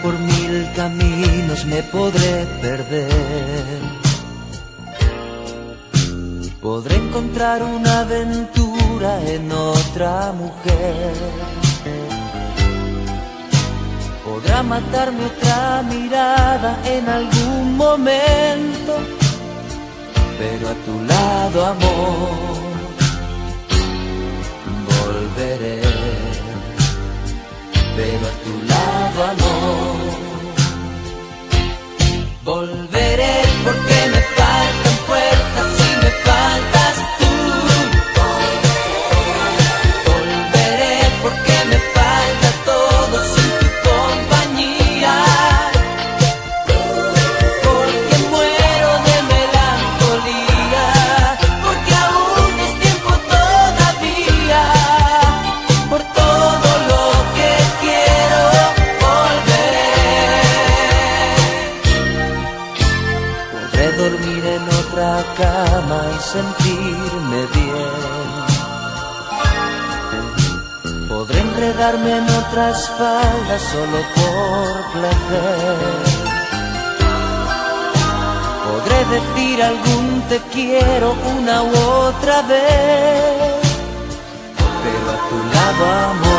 por mil caminos me podré perder. Podré encontrar una aventura en otra mujer. Podrá matarme otra mirada en algún momento, pero a tu lado, amor, volveré. Pero a tu lado, amor, volveré, porque me faltan fuerzas y me faltas tú. Volveré porque me falta todo sin tu compañía, porque muero de melancolía, porque aún es tiempo todavía, por todo lo que quiero volver. Podré dormir en otra cama y sentirme bien. Podré enredarme en otra espalda solo por placer. Podré decir algún te quiero una u otra vez, pero a tu lado, amor,